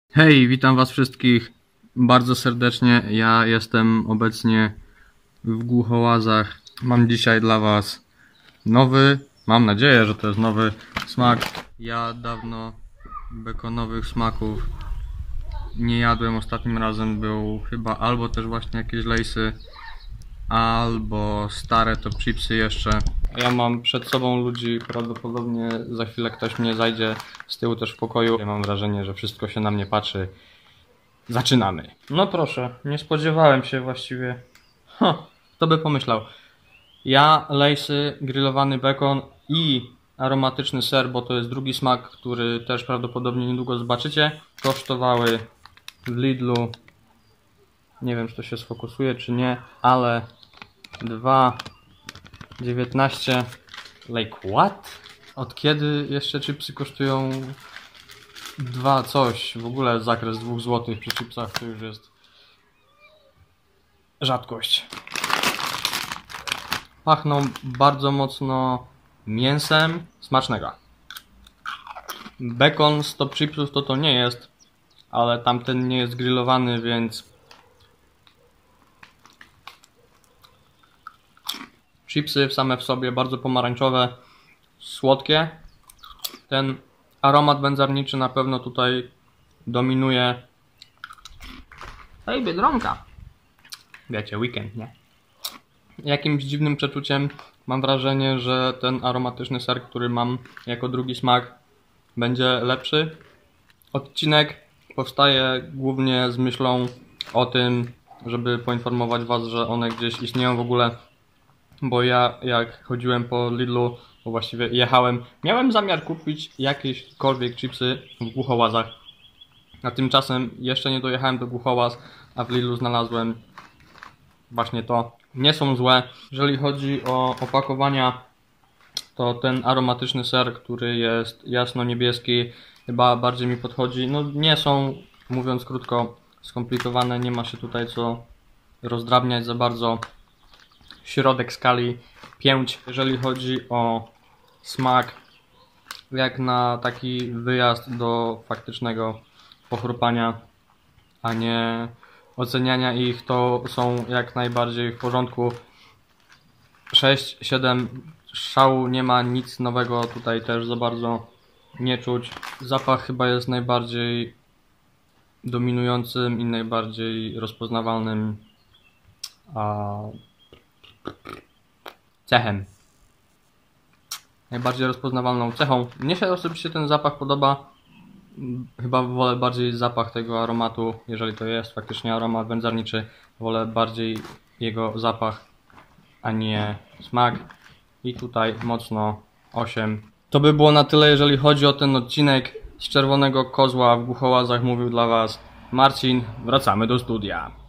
Hej, witam was wszystkich bardzo serdecznie. Ja jestem obecnie w Głuchołazach. Mam dzisiaj dla was nowy, mam nadzieję, że to jest nowy smak. Ja dawno bekonowych smaków nie jadłem. Ostatnim razem był chyba albo też właśnie jakieś lejsy, albo stare top chipsy jeszcze. Ja mam przed sobą ludzi, prawdopodobnie za chwilę ktoś mnie zajdzie z tyłu też w pokoju. Ja mam wrażenie, że wszystko się na mnie patrzy. Zaczynamy. No proszę, nie spodziewałem się właściwie. Kto by pomyślał. Ja, lejsy, grillowany bekon i aromatyczny ser, bo to jest drugi smak, który też prawdopodobnie niedługo zobaczycie, kosztowały w Lidlu, nie wiem czy to się sfokusuje czy nie, ale 2,19. Like what? Od kiedy jeszcze chipsy kosztują 2 coś? W ogóle zakres 2 zł przy chipsach to już jest rzadkość. Pachną bardzo mocno mięsem. Smacznego. Bekon z top chipsów to nie jest, ale tamten nie jest grillowany, więc chipsy same w sobie bardzo pomarańczowe, słodkie. Ten aromat wędzarniczy na pewno tutaj dominuje. Hej, Biedronka! Wiecie, weekend, nie? Jakimś dziwnym przeczuciem mam wrażenie, że ten aromatyczny ser, który mam jako drugi smak, będzie lepszy. Odcinek powstaje głównie z myślą o tym, żeby poinformować was, że one gdzieś istnieją w ogóle, bo ja jak chodziłem po Lidlu, bo właściwie jechałem, miałem zamiar kupić jakiekolwiek chipsy w Głuchołazach, a tymczasem jeszcze nie dojechałem do Głuchołaz, a w Lidlu znalazłem właśnie to. Nie są złe. Jeżeli chodzi o opakowania, to ten aromatyczny ser, który jest jasno-niebieski, chyba bardziej mi podchodzi. No nie są, mówiąc krótko, skomplikowane, nie ma się tutaj co rozdrabniać za bardzo. Środek skali 5. Jeżeli chodzi o smak, jak na taki wyjazd do faktycznego pochrupania, a nie oceniania ich, to są jak najbardziej w porządku. 6, 7 szału, nie ma nic nowego tutaj też za bardzo nie czuć. Zapach chyba jest najbardziej dominującym i najbardziej rozpoznawalnym cechem. Najbardziej rozpoznawalną cechą. Mnie się osobiście ten zapach podoba. Chyba wolę bardziej zapach tego aromatu, jeżeli to jest faktycznie aromat wędzarniczy. Wolę bardziej jego zapach, a nie smak. I tutaj mocno 8. To by było na tyle, jeżeli chodzi o ten odcinek. Z Czerwonego Kozła w Głuchołazach mówił dla was Marcin. Wracamy do studia.